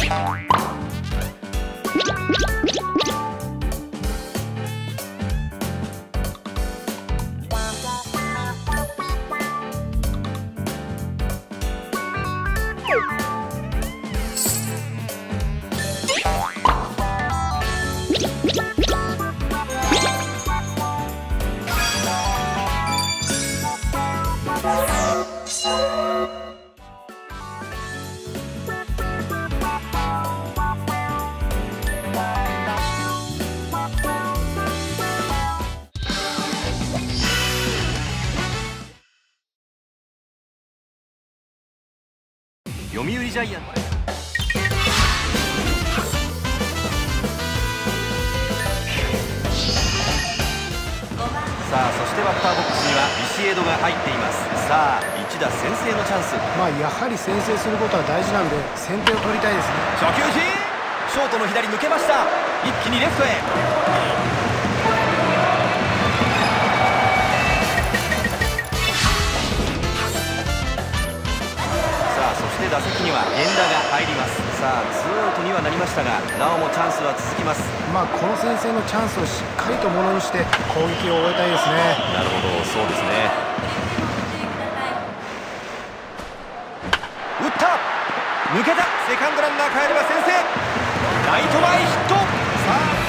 読売ジャイアンツ。さあ、そしてバッターボックスにはビシエドが入っています。さあ、一打先制のチャンス。 やはり先制することは大事なので先手を取りたいですね。 初球打ち、ショートの左抜けました。一気にレフトへ。そして打席には源田が入ります。さあ、ツーアウトにはなりましたが、なおもチャンスは続きます。 この先制のチャンスをしっかりとものにして攻撃を終えたいですね。 なるほど、そうですね。打った、抜けた。セカンドランナー帰れば先制。ライト前ヒット。さあ、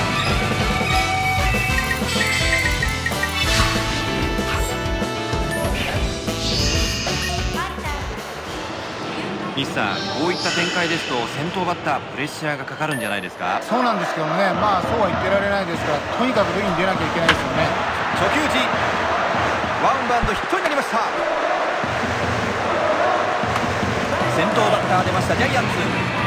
西さん、こういった展開ですと先頭バッタープレッシャーがかかるんじゃないですか。 そうなんですけどね、そうは言ってられないですから、とにかく塁に出なきゃいけないですよね。 初球打ち、ワンバウンドヒットになりました。先頭バッター出ましたジャイアンツ。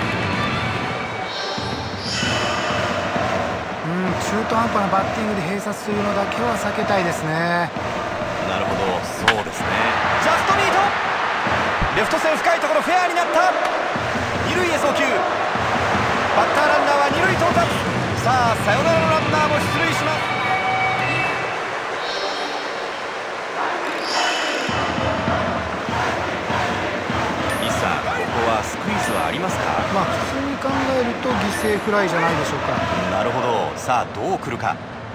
中途半端なバッティングで併殺するのだけは避けたいですね。 なるほど、そうですね。ジャストミート、レフト線深いところ、フェアになった。二塁へ送球。バッターランナーは二塁到達。さあ、サヨナラのランナーも出塁します。西さん、ここはスクイズはありますか。 普通に考えると犠牲フライじゃないでしょうか。 なるほど。さあ、どう来るか。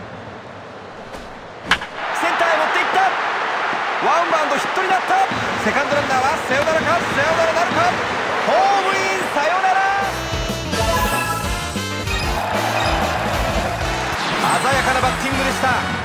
センターへ持っていった。ワンバウンドヒットになった。セカンドランナーはサヨナラか、サヨナラなるか。ホームイン、サヨナラ。鮮やかなバッティングでした。